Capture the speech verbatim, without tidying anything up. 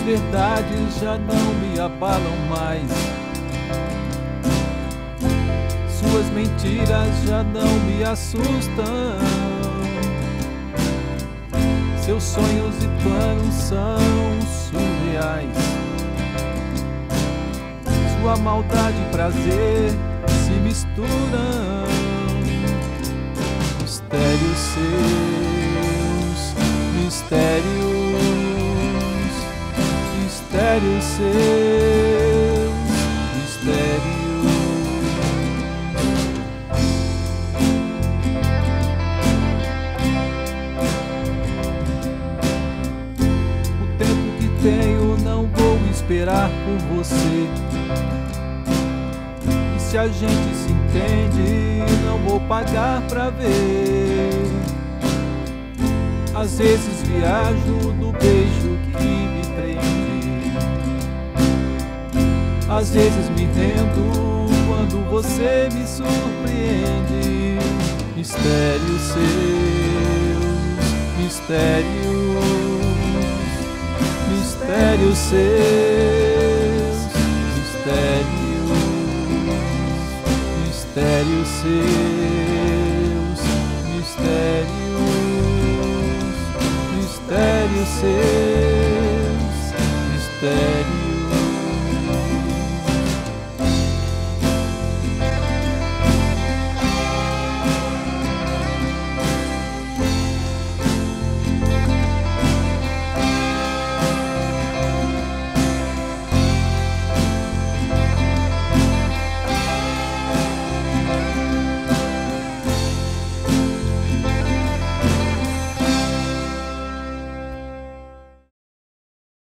verdades já não me abalam mais. Suas mentiras já não me assustam. Seus sonhos e planos são surreais. Sua maldade e prazer se misturam. Mistérios seus, mistérios, mistérios seus, mistérios. O tempo que tenho não vou esperar por você. E se a gente se entende, não vou pagar pra ver. Às vezes viajo no beijo que me prende. Às vezes me rendo quando você me surpreende. Mistérios seus, mistérios, mistérios seus, mistérios, mistérios seus, mistérios, mistérios seus, mistérios.